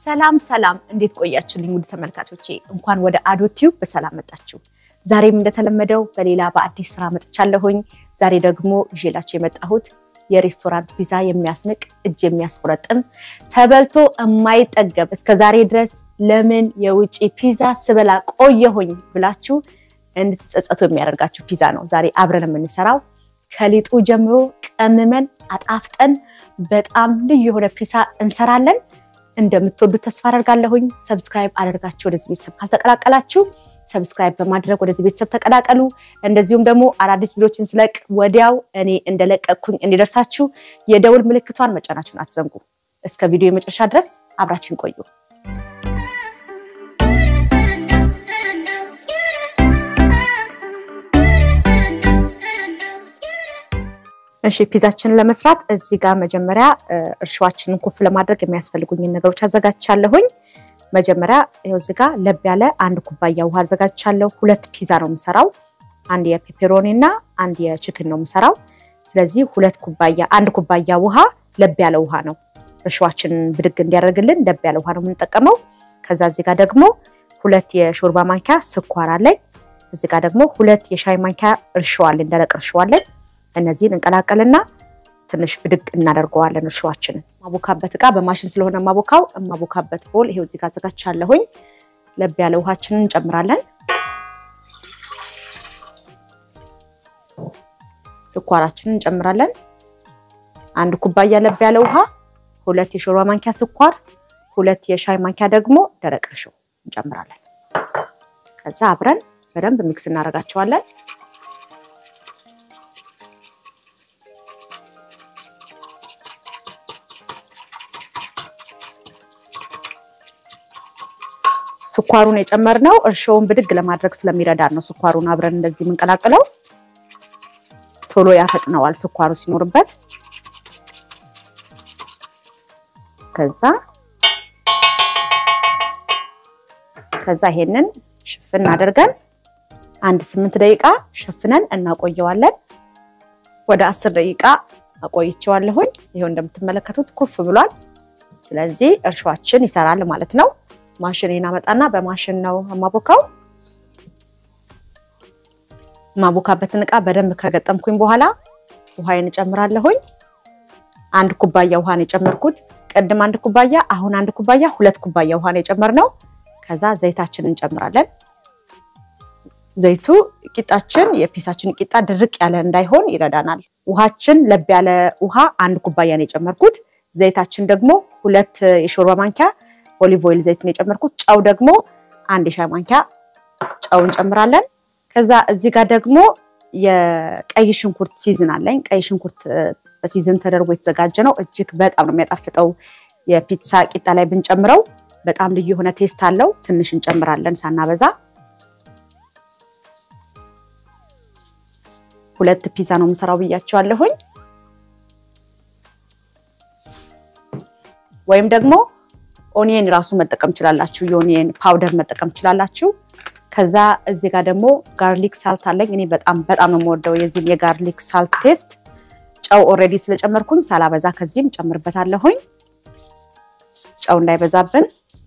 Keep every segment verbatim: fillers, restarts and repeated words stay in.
ሰላም ሰላም እንዴት ቆያችሁልኝ ውድ ተመልካቾቼ እንኳን ወደ አዶቲዩብ በሰላም መጣችሁ ዛሬም እንደተለመደው በሌላ በአዲስ ስራ መጥቻለሁኝ ዛሬ ደግሞ ይዤላችሁ የመጣሁት የሬስቶራንት ፒዛ የሚያስንቅ እጅ የሚያስቆረጥም ተበልቶ የማይጠገብ እስከ ዛሬ ድረስ ለምን የውጪ ፒዛ ስበላ ቆየሁኝ ብላችሁ እንድትጸጸቱ የሚያደርጋችሁ ፒዛ ነው ዛሬ አብረን የምንሰራው ከሊጡ ጀምሮ ቀምመን አጣፍጠን በጣም ልዩ የሆነ ፒዛ እንሰራለን እንደምትወዱት ተስፋ አደርጋለሁኝ ሰብስክራይብ አድርጋችሁ ወደዚህ ቤተሰብ ካልተቀላቀላችሁ ሰብስክራይብ በማድረግ ወደዚህ ቤተሰብ ተቀላቀሉ እንደዚሁም ደግሞ አዳዲስ ቪዲዮችን ስለቅ ወዲያው እኔ እንደለቀቅኩኝ እንዲደርሳችሁ የደውል ምልክቷን መጫናችሁን አትዘንጉ እስከ ቪዲዮ የመጨረሻ ድረስ አብራችሁን ቆዩ እሺ ፒዛችንን ለመስራት እዚህ ጋር መጀመሪያ እርሻችንን ኩፍ ለማድረግ የሚያስፈልጉኝ ነገሮች አዘጋጅቻለሁኝ መጀመሪያ ይሄው እዚህ ጋር ለብ ያለ አንድ ኩባያ ውሃ አዘጋጅቻለሁ ሁለት ፒዛ ነው የምሰራው አንድ የፔፐሮኒና አንድ የቺክን ነው የምሰራው ስለዚህ ሁለት ኩባያ አንድ ኩባያ ውሃ ለብ ያለ ውሃ ነው እርሻችንን ብድግ እንዲያደርግልን ለብ ያለ ውሃ ነው የምንጠቀመው ከዛ እዚህ ጋር ደግሞ ሁለት የሾርባ ማንኪያ ስኳር አለኝ እዚህ ጋር ደግሞ ሁለት የሻይ ማንኪያ እርሾ አለኝ ደረቅ እርሾ አለኝ እነዚህን እንቀላቀልና ትንሽ ብድግ እናደርገዋለን እርሾአችንን ማቦካበት እቃ በማሽን ስለሆነ ማቦካው ማቦካበት ቦል ይሄው እዚህ ጋር አዘጋጅቻለሁኝ ለብ ያለ ውሃችንን እንጨምራለን ስኳራችንን እንጨምራለን አንድ ኩባያ ለብ ያለ ውሃ ሁለት የሾርባ ማንኪያ ስኳር ሁለት የሻይ ማንኪያ ደግሞ ደረቅ እርሾ እንጨምራለን ከዛ አብረን በደንብ ሚክስ እናደርጋቸዋለን ስኳሩን የጨመርነው እርሾውን ብድግ ለማድረግ ስለሚረዳን ነው ስኳሩን አብረን እንደዚህ ምንቀላቀለው ቶሎ ያፈጥነዋል ስኳሩ ሲኖርበት ከዛ ከዛ ይሄንን ሽፍን አድርገን አንድ ስምንት ደቂቃ ሽፍነን እናቆየዋለን ወደ አስር ደቂቃ አቆይቼዋለሁኝ ይሄው እንደምትመለከቱት ኩፍ ብሏል ስለዚህ እርሾአችን ይሰራል ማለት ነው ማሽኔን አመጣና በማሽን ነው ማቦካው ማቦካበትን እቃ በደንብ ከገጠምኩኝ በኋላ ውሃዬን ጨምራለሁኝ አንድ ኩባያ ውሃ ነው የጨመርኩት ቀድም አንድ ኩባያ አሁን አንድ ኩባያ ሁለት ኩባያ ውሃ ነው የጨመርነው ከዛ ዘይታችንን እንጨምራለን ዘይቱ ቂጣችን የፒሳችን ቂጣ ድርቅ ያለ እንዳይሆን ይረዳናል ውሃችን ለብ ያለ ውሃ አንድ ኩባያ ነው የጨመርኩት ዘይታችን ደግሞ ሁለት የሾርባ ማንኪያ ኦሊቭ ኦይል ዘይት ነው የጨመርኩት ጫው ደግሞ አንድ ሻይ ማንኪያ ጫው እንጨምራለን ከዛ እዚህ ጋር ደግሞ የቀይ ሽንኩርት ሲዝን አለኝ ቀይ ሽንኩርት በሲዝን ተደርጎ የተዘጋጀ ነው እጅግ በጣም ነው የሚያጣፍጠው የፒዛ ቂጣ ላይ ብንጨምረው በጣም ልዩ የሆነ ቴስት አለው ትንሽ እንጨምራለን ሳናበዛ ሁለት ፒዛ ነው የምሰራው ብያችኋለሁኝ ወይም ደግሞ ኦኒየን ራሱ መጠቀም ይችላልላችሁ የኦኒየን ፓውደር መጠቀም ይችላልላችሁ ከዛ እዚህ ጋር ደግሞ ጋርሊክ ሳልት አለኝ እኔ በጣም በጣም ነው የምወደው የዚህ የጋርሊክ ሳልት ቴስት ጫው ኦሬዲ ስለጨመርኩኝ ሳላበዛ ከዚህም ጨምርበታለሁኝ ጫው እንዳይበዛብን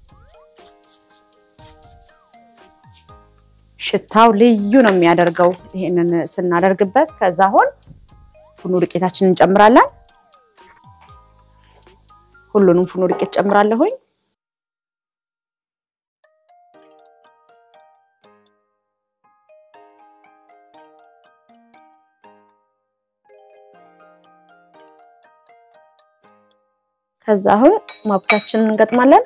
ሽታው ልዩ ነው የሚያደርገው ይሄንን ስናደርግበት ከዛ አሁን ፉኑ ዱቄታችንን እንጨምራለን ሁሉንም ፉኑ ዱቄት ጨምራለሁኝ ከዛ አሁን ማብካችንን እንገጥማለን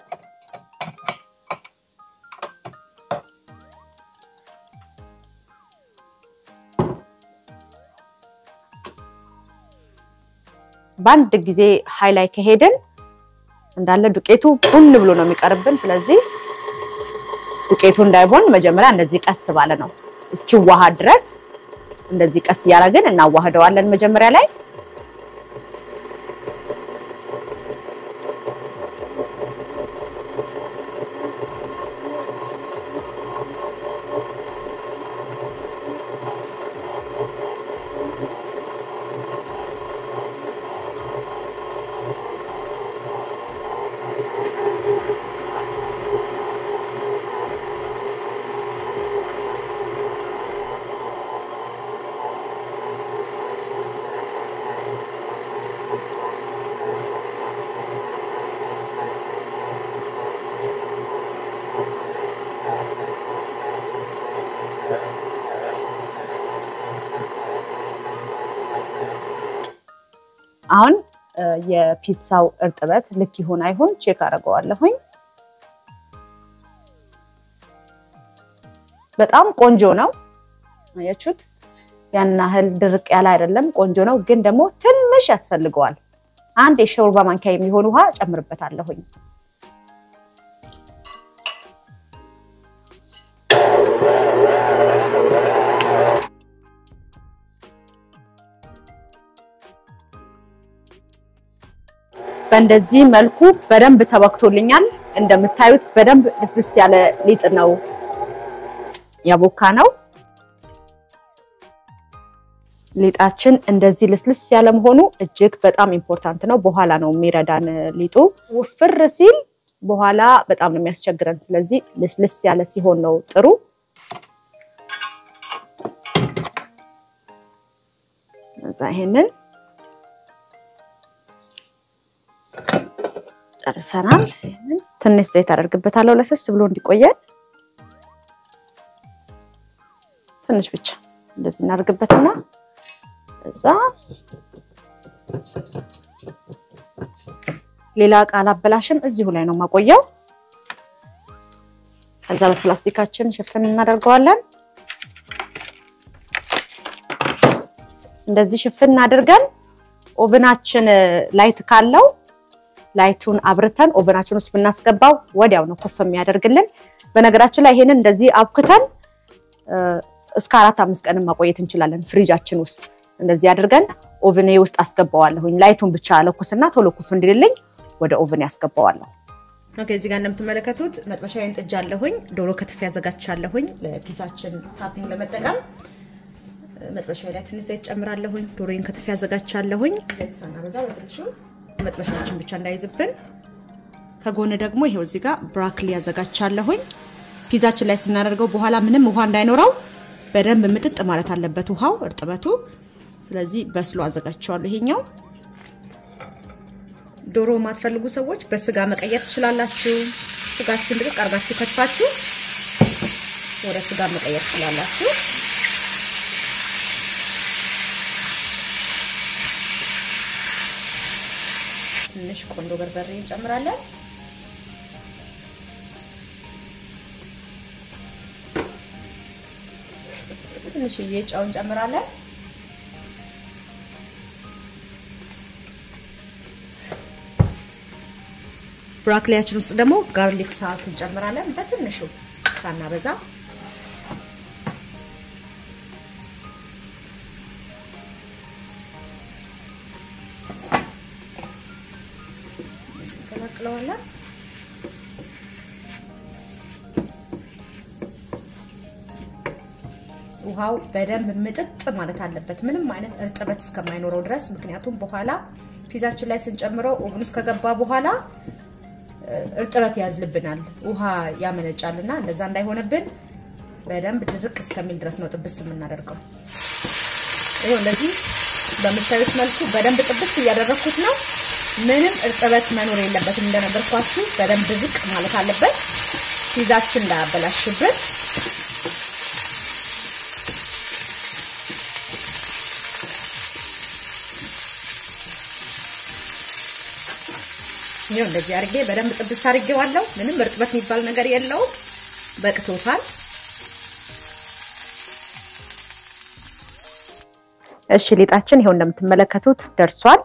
ባንድ ጊዜ ሃይላይት ከሄደን እንዳለ ዱቄቱ ቡን ብሎ ነው የሚቀርብን ስለዚህ ዱቄቱ እንዳይቦን መጀመሪያ እንደዚህ ቀስ ባለ ነው እስኪዋሃድ ድረስ እንደዚህ ቀስ ያረጋግን እናዋህደዋለን መጀመሪያ ላይ አሁን የፒዛው እርጥበት ልክ ይሆን አይሆን ቼክ አደርገዋለሁኝ በጣም ቆንጆ ነው አያችሁት ያናህል ድርቅ ያለ አይደለም ቆንጆ ነው ግን ደግሞ ትንሽ ያስፈልገዋል አንድ የሾርባ ማንኪያ የሚሆን ውሃ ጨምርበታለሁኝ በእንደዚህ መልኩ በደንብ ተወክቶልኛል እንደምታዩት በደንብ ልስልስ ያለ ሊጥ ነው ያቦካ ነው ሊጣችን እንደዚህ ልስልስ ያለ መሆኑ እጅግ በጣም ኢምፖርታንት ነው በኋላ ነው የሚረዳን ሊጡ ወፍር ሲል በኋላ በጣም ነው የሚያስቸግረን ስለዚህ ልስልስ ያለ ሲሆን ነው ጥሩ እዛ ይሄንን ጨርሰናል ትንሽ ዘይት አደርግበታለሁ ለሰስ ብሎ እንዲቆየን ትንሽ ብቻ እንደዚህ እናደርግበትና እዛ ሌላ ቃል አበላሽም እዚሁ ላይ ነው ማቆየው ከዛ በፕላስቲካችን ሸፈን እናደርገዋለን እንደዚህ ሸፈን አድርገን ኦቨናችን ላይት ካለው ላይቱን አብርተን ኦቨናችን ውስጥ ብናስገባው ወዲያው ነው ኮፍ የሚያደርግልን በነገራችን ላይ ይሄንን እንደዚህ አብክተን እስከ አራት አምስት ቀን ማቆየት እንችላለን ፍሪጃችን ውስጥ እንደዚህ አድርገን ኦቨኔ ውስጥ አስገባዋለሁኝ ላይቱን ብቻ አለኩስና ቶሎ ኩፍ እንዲልልኝ ወደ ኦቨን ያስገባዋለሁ ኦኬ እዚህ ጋር እንደምትመለከቱት መጥበሻዬን ጥጃለሁኝ ዶሮ ከትፍ ያዘጋጃለሁኝ ለፒዛችን ታፒንግ ለመጠቀም መጥበሻዬ ላይ ትንሽ ዘይት ጨምራለሁኝ ዶሮዬን ከትፍ ያዘጋጃለሁኝ ዘይትና በዛ በትንሹ መጥበሻችን ብቻ እንዳይዝብን ከጎነ ደግሞ ይሄው እዚህ ጋር ብሮኮሊ ያዘጋጃለሁኝ ፒዛችን ላይ ስናደርገው በኋላ ምንም ውሃ እንዳይኖረው በደንብ ምጥጥ ማለት አለበት ውሃው እርጥበቱ ስለዚህ በስሎ አዘጋጃለሁ ይሄኛው ዶሮ ማትፈልጉ ሰዎች በስጋ መቀየር ትችላላችሁ ስጋችሁን ድቅቅ አርጋችሁ ከትፋችሁ ወደ ስጋ መቀየር ትችላላችሁ ትንሽ ቆንጆ በርበሬ እንጨምራለን ትንሽ እየጫው እንጨምራለን ብሮኮሊያችን ውስጥ ደግሞ ጋርሊክ ሳልት እንጨምራለን በትንሹ ሳናበዛ ከላቅለዋለን ውሃው በደንብ ምጥጥ ማለት አለበት ምንም አይነት እርጥበት እስከማይኖረው ድረስ ምክንያቱም በኋላ ፒዛችን ላይ ስንጨምረው ኦቨን ውስጥ ከገባ በኋላ እርጥበት ያዝልብናል ውሃ ያመነጫልና እንደዛ እንዳይሆነብን በደንብ ድርቅ እስከሚል ድረስ ነው ጥብስ የምናደርገው ይሄው እንደዚህ በምታዩት መልኩ በደንብ ጥብስ እያደረኩት ነው ምንም እርጥበት መኖር የለበትም እንደነገርኳችሁ በደንብ ድርቅ ማለት አለበት ፒዛችን እንዳያበላሽብን ይሄው እንደዚህ አርጌ በደንብ ጥብስ አርጌዋለሁ ምንም እርጥበት የሚባል ነገር የለው በቅቶታል እሺ ሊጣችን ይሄው እንደምትመለከቱት ደርሷል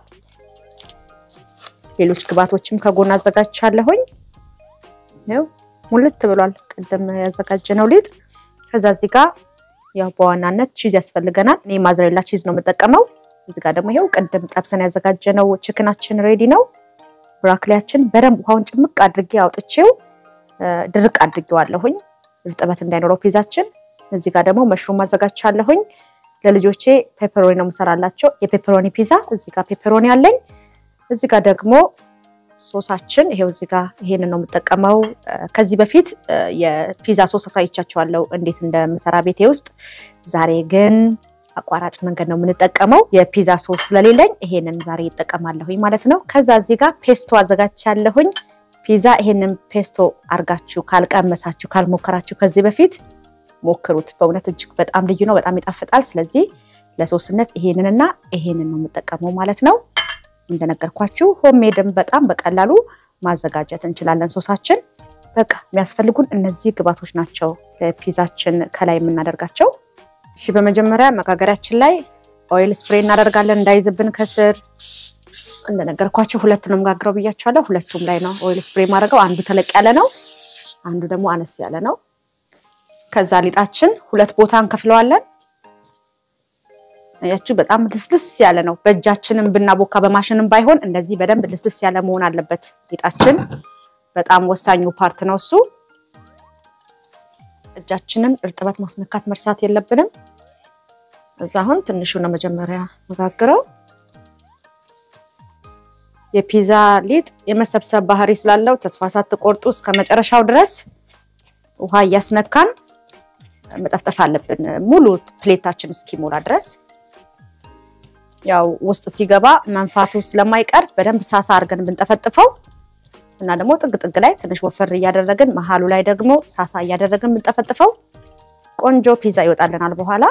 ሌሎች ግብአቶችም ከጎን አዘጋጅቻለሁኝ ነው ሙልት ብሏል ቀደም ያዘጋጀነው ሊጥ ከዛ እዚህ ጋር ያው በዋናነት ቺዝ ያስፈልገናል እኔ ማዘሬላ ቺዝ ነው የምጠቀመው እዚህ ጋር ደግሞ ይሄው ቀደም ጠብሰን ያዘጋጀነው ቺክናችን ሬዲ ነው ብሮኮሊያችን በደንብ ውሃውን ጭምቅ አድርጌ አውጥቼው ድርቅ አድርጌዋለሁኝ እርጥበት እንዳይኖረው ፒዛችን እዚህ ጋር ደግሞ መሽሩም አዘጋጅቻለሁኝ ለልጆቼ ፔፐሮኒ ነው መሰራላቸው የፔፐሮኒ ፒዛ እዚህ ጋር ፔፐሮኒ አለኝ እዚህ ጋር ደግሞ ሶሳችን ይሄው እዚህ ጋር ይሄንን ነው የምጠቀመው ከዚህ በፊት የፒዛ ሶስ አሳይቻችኋለሁ እንዴት እንደምሰራ ቤቴ ውስጥ ዛሬ ግን አቋራጭ መንገድ ነው የምንጠቀመው የፒዛ ሶስ ስለሌለኝ ይሄንን ዛሬ እጠቀማለሁኝ ማለት ነው ከዛ እዚህ ጋር ፔስቶ አዘጋጅቻለሁኝ ፒዛ ይሄንን ፔስቶ አርጋችሁ ካልቀመሳችሁ ካልሞከራችሁ ከዚህ በፊት ሞክሩት በእውነት እጅግ በጣም ልዩ ነው በጣም ይጣፍጣል ስለዚህ ለሶስነት ይሄንንና ይሄንን ነው የምጠቀመው ማለት ነው እንደነገርኳችሁ ሆምሜድም በጣም በቀላሉ ማዘጋጀት እንችላለን ሶሳችን በቃ የሚያስፈልጉን እነዚህ ግብአቶች ናቸው ለፒዛችን ከላይ የምናደርጋቸው እሺ በመጀመሪያ መጋገሪያችን ላይ ኦይል ስፕሬይ እናደርጋለን እንዳይዝብን ከስር እንደነገርኳችሁ ሁለት ነው መጋገረው ብያችኋለሁ ሁለቱም ላይ ነው ኦይል ስፕሬይ ማድረገው አንዱ ተለቅ ያለ ነው አንዱ ደግሞ አነስ ያለ ነው ከዛ ሊጣችን ሁለት ቦታ እንከፍለዋለን ያቺው በጣም ልስልስ ያለ ነው በእጃችንም ብናቦካ በማሽንም ባይሆን እንደዚህ በደንብ ልስልስ ያለ መሆን አለበት ሊጣችን በጣም ወሳኙ ፓርት ነው እሱ እጃችንን እርጥበት ማስነካት መርሳት የለብንም እዛሁን ትንሹ ነው መጀመሪያ መጋገረው የፒዛ ሊጥ የመሰብሰብ ባህሪ ስላለው ተስፋ ሳትቆርጡ እስከ መጨረሻው ድረስ ውሃ ያስነካን መጠፍጠፍ አለብን ሙሉ ፕሌታችን እስኪሞላ ድረስ ያው ውስጥ ሲገባ መንፋቱ ስለማይቀር በደንብ ሳሳ አርገን ብንጠፈጥፈው እና ደግሞ ጥግ ጥግ ላይ ትንሽ ወፈር ያደረግን መሃሉ ላይ ደግሞ ሳሳ ያደረግን ብንጠፈጥፈው ቆንጆ ፒዛ ይወጣልናል በኋላ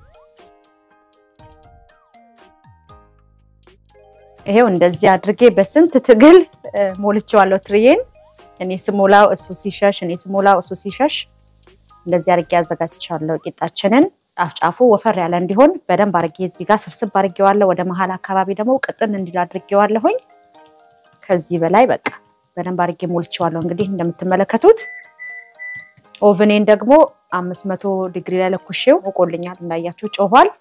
ይሄው እንደዚህ አድርጌ በስንት ትግል ሞልቼዋለሁ ትሪዬን እኔ ስሞላው እሱ ሲሸሽ እኔ ስሞላው እሱ ሲሸሽ እንደዚህ አድርጌ አዘጋጅቻለሁ ቂጣችንን አፍጫፉ ወፈር ያለ እንዲሆን በደንብ አድርጌ እዚህ ጋር ስብስብ አድርጌዋለሁ ወደ መሃል አካባቢ ደግሞ ቅጥን እንዲል አድርጌዋለሁኝ ከዚህ በላይ በቃ በደንብ አድርጌ ሞልቼዋለሁ እንግዲህ እንደምትመለከቱት ኦቨኔን ደግሞ አምስት መቶ ዲግሪ ላይ ለኩሼው ሞቆልኛል እንዳያችሁ ጮኋል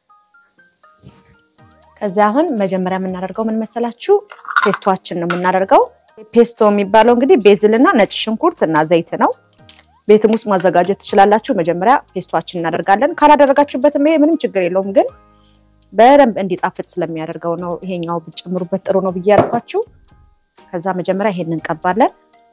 ከዛ አሁን መጀመሪያ ምን እናደርገው ምን መሰላችሁ ፔስቶአችን ነው የምናደርገው ፔስቶ የሚባለው እንግዲህ ቤዝልና ነጭ ሽንኩርትና ዘይት ነው ቤትም ውስጥ ማዘጋጀት ትችላላችሁ መጀመሪያ ፔስቶአችን እናደርጋለን ካላደረጋችሁበትም ይሄ ምንም ችግር የለውም ግን በደንብ እንዲጣፍጥ ስለሚያደርገው ነው ይሄኛው ብትጨምሩበት ጥሩ ነው ብያለኳችሁ ከዛ መጀመሪያ ይሄንን እንቀባለን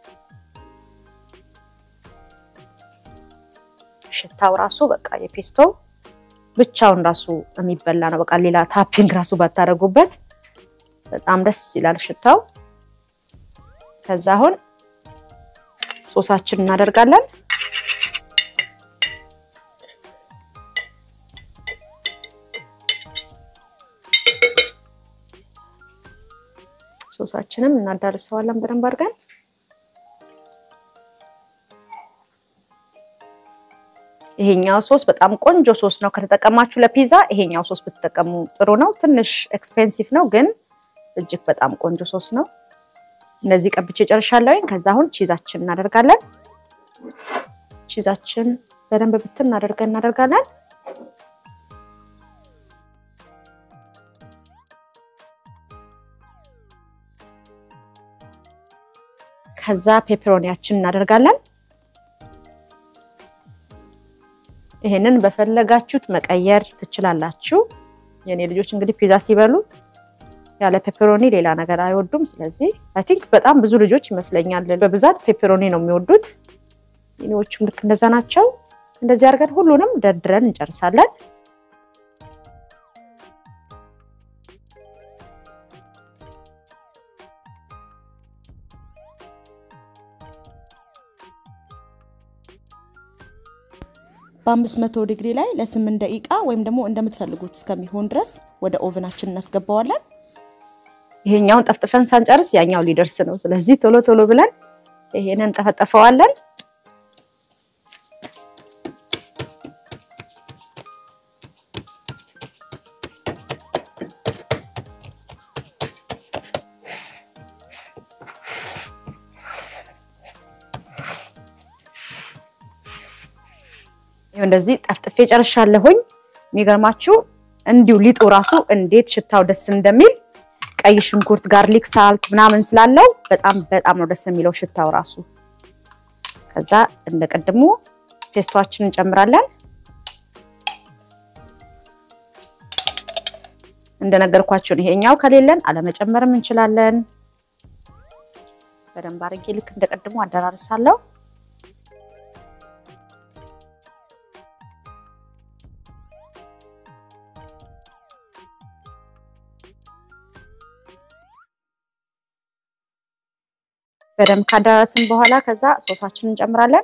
ሽታው ራሱ በቃ የፔስቶ ብቻውን ራሱ የሚበላ ነው በቃ ሌላ ታፒንግ ራሱ ባታረጉበት በጣም ደስ ይላል ሽታው ከዛ አሁን ሶሳችን እናደርጋለን ሶሳችንም እናዳርሰዋለን በደንብ አድርገን ይሄኛው ሶስ በጣም ቆንጆ ሶስ ነው ከተጠቀማችሁ ለፒዛ ይሄኛው ሶስ ብትጠቀሙ ጥሩ ነው ትንሽ ኤክስፔንሲቭ ነው ግን እጅግ በጣም ቆንጆ ሶስ ነው እነዚህ ቀብጬ ጨርሻለሁ ከዛ አሁን ቺዛችን እናደርጋለን ቺዛችን በደንብ ብትን እናደርገን እናደርጋለን ከዛ ፔፐሮኒያችን እናደርጋለን ይሄንን በፈለጋችሁት መቀየር ትችላላችሁ የኔ ልጆች እንግዲህ ፒዛ ሲበሉ ያለ ፔፐሮኒ ሌላ ነገር አይወዱም ስለዚህ አይ ቲንክ በጣም ብዙ ልጆች ይመስለኛል በብዛት ፔፐሮኒ ነው የሚወዱት የኔዎቹም ልክ እንደዛ ናቸው እንደዚህ አድርገን ሁሉንም ደርድረን እንጨርሳለን በአምስት መቶ ዲግሪ ላይ ለስምንት ደቂቃ ወይም ደግሞ እንደምትፈልጉት እስከሚሆን ድረስ ወደ ኦቨናችን እናስገባዋለን ይሄኛውን ጠፍጥፈን ሳንጨርስ ያኛው ሊደርስ ነው ስለዚህ ቶሎ ቶሎ ብለን ይሄንን ጠፈጠፈዋለን እንደዚህ ጠፍጥፌ ጨርሻለሁኝ የሚገርማችሁ እንዲው ሊጡ ራሱ እንዴት ሽታው ደስ እንደሚል ቀይ ሽንኩርት ጋርሊክ ሳልት ምናምን ስላለው በጣም በጣም ነው ደስ የሚለው ሽታው ራሱ ከዛ እንደቀድሙ ፔስቶአችንን እንጨምራለን እንደነገርኳችሁ ይሄኛው ከሌለን አለመጨመርም እንችላለን በደንብ አድርጌ ልክ እንደቀድሙ አደራርሳለሁ በደንብ ካዳረስን በኋላ ከዛ ሶሳችንን እንጨምራለን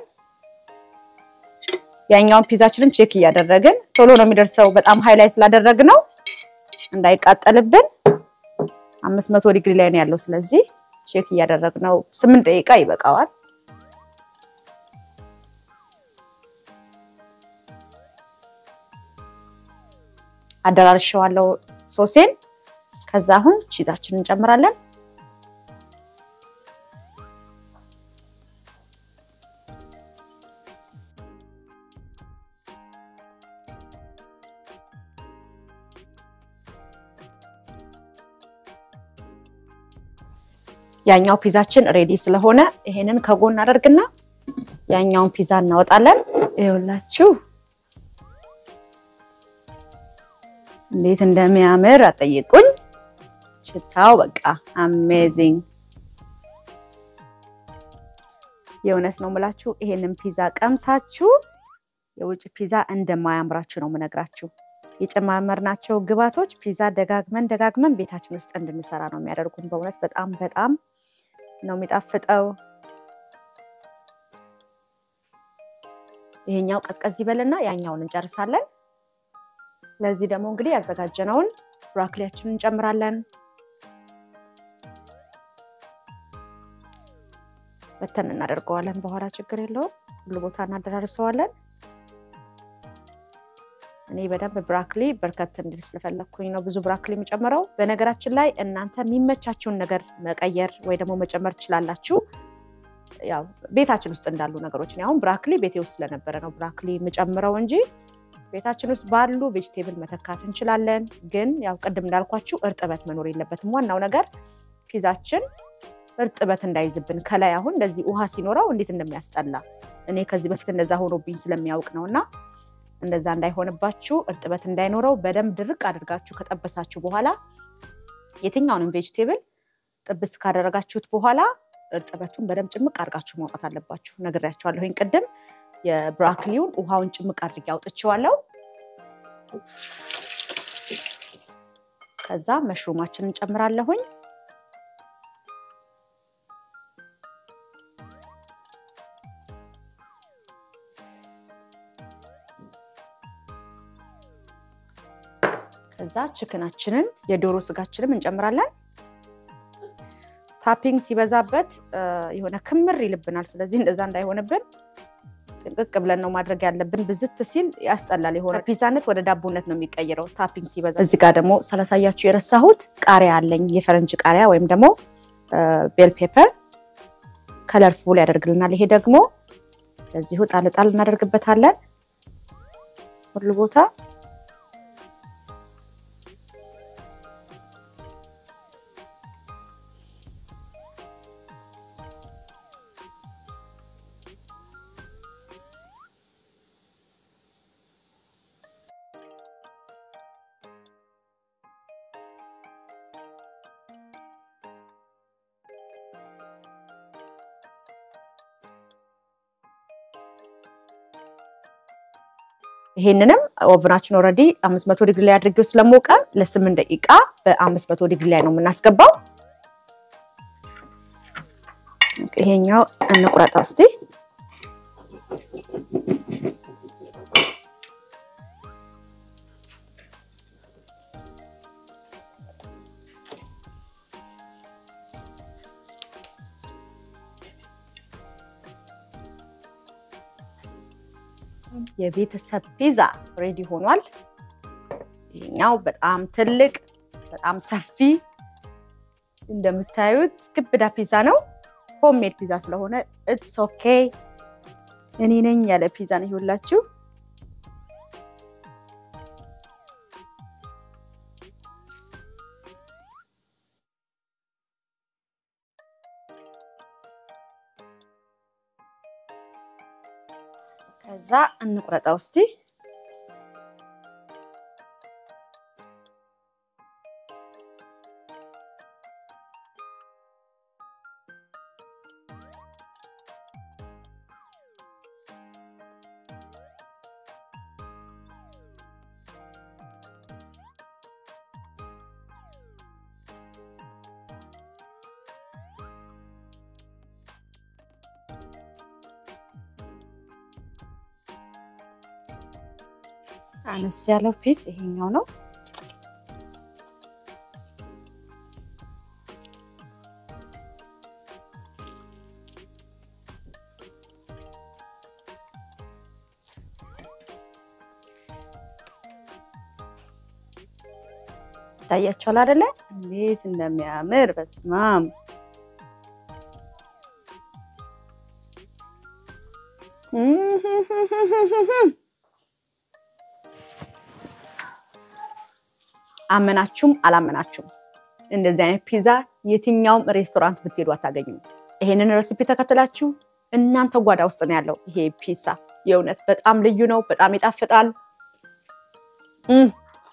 ያኛውን ፒዛችንን ቼክ እያደረግን ቶሎ ነው የሚደርሰው በጣም ሃይ ላይ ስላደረግነው እንዳይቃጠልብን አምስት መቶ ዲግሪ ላይ ነው ያለው ስለዚህ ቼክ ያደረግነው ስምንት ደቂቃ ይበቃዋል አደራርሻለሁ ሶሴን ከዛ አሁን ቺዛችንን እንጨምራለን ያኛው ፒዛችን ሬዲ ስለሆነ ይሄንን ከጎን አደርግና ያኛውን ፒዛ እናወጣለን ይኸውላችሁ እንዴት እንደሚያምር አጠይቁኝ ሽታው በቃ አሜዚንግ የሆነስ ነው ማለት ይሄንን ፒዛ ቀምሳችሁ የውጭ ፒዛ እንደማያምራችሁ ነው መነግራችሁ የጨማመርናቸው ግባቶች ፒዛ ደጋግመን ደጋግመን ቤታችን ውስጥ እንድንሰራ ነው የሚያደርጉን በእውነት በጣም በጣም ነው የሚጣፍጠው ይሄኛው ቀዝቀዝ ይበልና ያኛውን እንጨርሳለን ለዚህ ደግሞ እንግዲህ ያዘጋጀነውን ብሮኮሊያችንን እንጨምራለን በተን እናደርገዋለን በኋላ ችግር የለውም ሁሉ ቦታ እናደራርሰዋለን እኔ በደንብ ብሮኮሊ በርከት እንድል ስለፈለኩኝ ነው ብዙ ብሮኮሊ የምጨምረው በነገራችን ላይ እናንተ የሚመቻችሁን ነገር መቀየር ወይ ደግሞ መጨመር ይችላልላችሁ ያው ቤታችን ውስጥ እንዳሉ ነገሮች ነው አሁን ብሮኮሊ ቤቴ ውስጥ ስለነበረ ነው ብሮኮሊ የምጨምረው እንጂ ቤታችን ውስጥ ባሉ ቬጂቴብል መተካት እንችላለን ግን ያው ቀደም እንዳልኳችሁ እርጥበት መኖር የለበትም ዋናው ነገር ፒዛችን እርጥበት እንዳይዝብን ከላይ አሁን እንደዚህ ውሃ ሲኖረው እንዴት እንደሚያስጠላ እኔ ከዚህ በፊት እንደዛ ሆኖብኝ ስለሚያውቅ ነውና እንደዛ እንዳይሆንባችሁ እርጥበት እንዳይኖረው በደም ድርቅ አድርጋችሁ ከጠበሳችሁ በኋላ የትኛውንም ቬጂቴብል ጥብስ ካደረጋችሁት በኋላ እርጥበቱን በደም ጭምቅ አድርጋችሁ ማውጣት አለባችሁ ነግሬያችኋለሁ ይሄን ቀደም የብሮኮሊውን ውሃውን ጭምቅ አድርጌ አውጥቼዋለሁ ከዛ መሽሩማችንን እንጨምራለሁኝ ከዛ ቺክናችንን የዶሮ ስጋችንን እንጨምራለን ታፒንግ ሲበዛበት የሆነ ክምር ይልብናል ስለዚህ እንደዛ እንዳይሆንብን ጥንቅቅ ብለን ነው ማድረግ ያለብን ብዝት ሲል ያስጠላል የሆነ ፒዛነት ወደ ዳቦነት ነው የሚቀየረው ታፒንግ ሲበዛ እዚህ ጋር ደግሞ ሰላሳያችሁ የረሳሁት ቃሪያ አለኝ የፈረንጅ ቃሪያ ወይም ደግሞ ቤል ፔፐር ከለርፉል ያደርግልናል ይሄ ደግሞ ለዚሁ ጣል ጣል እናደርግበታለን ሁሉ ቦታ ይሄንንም ኦቨናችን ኦሬዲ አምስት መቶ ዲግሪ ላይ አድርጌው ስለሞቀ ለ8 ደቂቃ በ500 ዲግሪ ላይ ነው የምናስገባው ይሄኛው እንቁራጣው እስቲ የቤተሰብ ፒዛ ሬዲ ሆኗል ይሄኛው በጣም ትልቅ በጣም ሰፊ እንደምታዩት ክብዳ ፒዛ ነው ሆምሜድ ፒዛ ስለሆነ ኢትስ ኦኬ እኔ ነኝ ያለ ፒዛ ነው ይሁላችሁ ከዛ እንቁረጣው እስቲ አነስ ያለው ፒስ ይሄኛው ነው ይታያችኋል አይደለ እንዴት እንደሚያምር በስማም አመናችሁም አላመናችሁም እንደዚህ አይነት ፒዛ የትኛውም ሬስቶራንት ብትሄዱ አታገኙም ይሄንን ሬሲፒ ተከትላችሁ እናንተ ጓዳ ውስጥ ነው ያለው ይሄ ፒዛ የእውነት በጣም ልዩ ነው በጣም ይጣፍጣል እም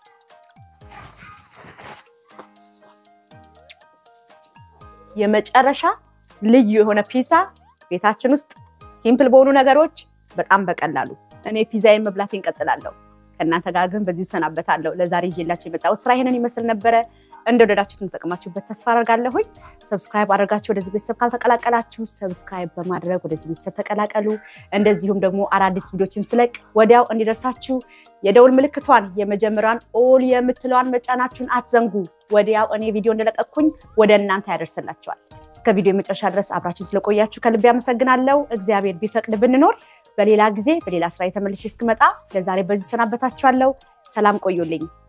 የመጨረሻ ልዩ የሆነ ፒዛ ቤታችን ውስጥ ሲምፕል በሆኑ ነገሮች በጣም በቀላሉ እኔ ፒዛዬን መብላቴን እንቀጥላለሁ ከእናንተ ጋር ግን በዚሁ ሰናበታለሁ ለዛሬ ይዤላችሁ የመጣሁት ስራ ይሄንን ይመስል ነበር እንደወደዳችሁት ተጠቅማችሁበት ተስፋ አደርጋለሁኝ ሰብስክራይብ አድርጋችሁ ወደዚህ ቤተሰብ ካልተቀላቀላችሁ ሰብስክራይብ በማድረግ ወደዚህ ቤተሰብ ተቀላቀሉ እንደዚሁም ደግሞ አዳዲስ ቪዲዮችን ስለቅ ወዲያው እንዲደርሳችሁ የደውል ምልክቷን የመጀመሪያውን ኦል የምትለዋን መጫናችሁን አትዘንጉ ወዲያው እኔ ቪዲዮ እንደለቀቅኩኝ ወደ እናንተ ያደርስላችኋል እስከ ቪዲዮ መጨረሻ ድረስ አብራችሁ ስለቆያችሁ ከልብ ያመሰግናለሁ እግዚአብሔር ቢፈቅድ ብንኖር በሌላ ጊዜ በሌላ ስራ የተመልሼ እስክመጣ ለዛሬ በዚህ ሰናበታችኋለሁ ሰላም ቆዩልኝ